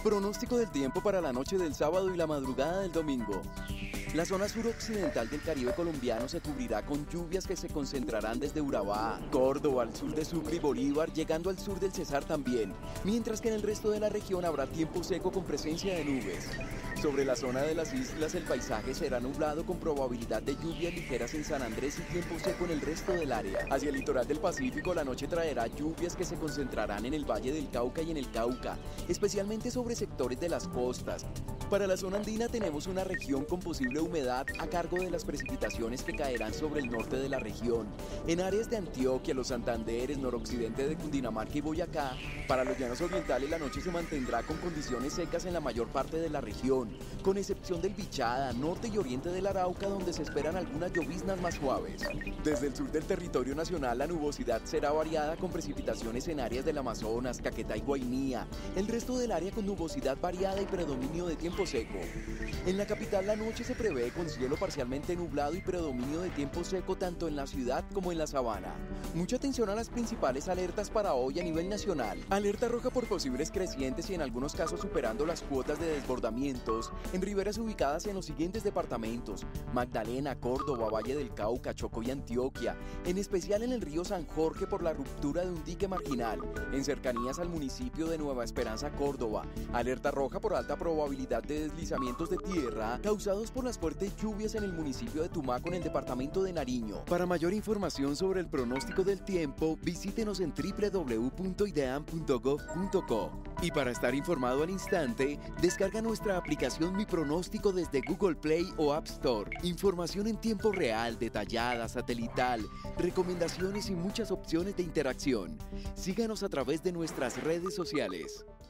Pronóstico del tiempo para la noche del sábado y la madrugada del domingo. La zona suroccidental del Caribe colombiano se cubrirá con lluvias que se concentrarán desde Urabá, Córdoba, al sur de Sucre y Bolívar, llegando al sur del Cesar también, mientras que en el resto de la región habrá tiempo seco con presencia de nubes. Sobre la zona de las islas el paisaje será nublado con probabilidad de lluvias ligeras en San Andrés y tiempo seco en el resto del área. Hacia el litoral del Pacífico la noche traerá lluvias que se concentrarán en el Valle del Cauca y en el Cauca, especialmente sobre sectores de las costas. Para la zona andina tenemos una región con posible humedad a cargo de las precipitaciones que caerán sobre el norte de la región. En áreas de Antioquia, los Santanderes, noroccidente de Cundinamarca y Boyacá, para los llanos orientales la noche se mantendrá con condiciones secas en la mayor parte de la región, con excepción del Bichada, norte y oriente del Arauca, donde se esperan algunas lloviznas más suaves. Desde el sur del territorio nacional la nubosidad será variada con precipitaciones en áreas del Amazonas, Caquetá y Guainía. El resto del área con nubosidad variada y predominio de tiempo seco. En la capital la noche se prevé con cielo parcialmente nublado y predominio de tiempo seco tanto en la ciudad como en la sabana. Mucha atención a las principales alertas para hoy a nivel nacional. Alerta roja por posibles crecientes y en algunos casos superando las cuotas de desbordamientos en riberas ubicadas en los siguientes departamentos: Magdalena, Córdoba, Valle del Cauca, Chocó y Antioquia, en especial en el río San Jorge por la ruptura de un dique marginal, en cercanías al municipio de Nueva Esperanza, Córdoba. Alerta roja por alta probabilidad de deslizamientos de tierra causados por las fuertes lluvias en el municipio de Tumaco en el departamento de Nariño. Para mayor información sobre el pronóstico del tiempo, visítenos en www.ideam.gov.co. Y para estar informado al instante, descarga nuestra aplicación Mi Pronóstico desde Google Play o App Store. Información en tiempo real, detallada, satelital, recomendaciones y muchas opciones de interacción. Síganos a través de nuestras redes sociales.